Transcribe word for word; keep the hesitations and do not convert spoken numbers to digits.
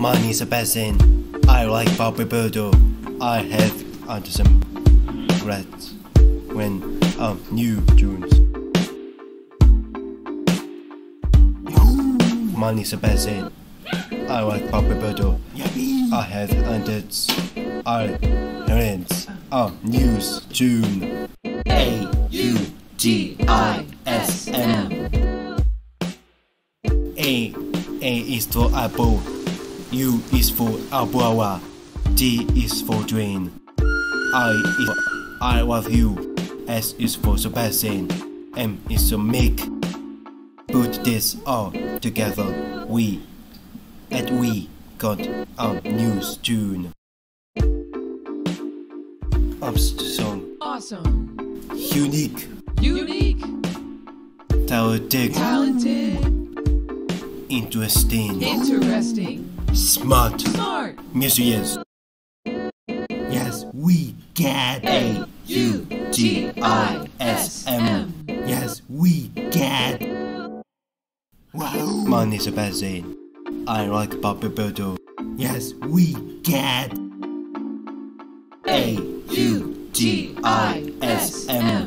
My name is Sebastien. I like Bobby Birdo. I have Autism. Rats when um new tunes. My name is Sebastien. I like Bobby Birdo. I have Autism. I parents um news tune. A U G I S M. A A is for apple. U is for umbrella. D is for drain. I is for I love you. S is for Sebastien. M is for make. Put this all together. We and we got our news tune. Ups to song. Awesome. Unique. Unique. Talented. Talented. Interesting. Interesting. Smart. Smart. Mysterious. Yes, we get A U G I S M. Yes, we get. Wow. My name is Sebastien. I like Bobby Birdo. Yes, we get. A U G I S M.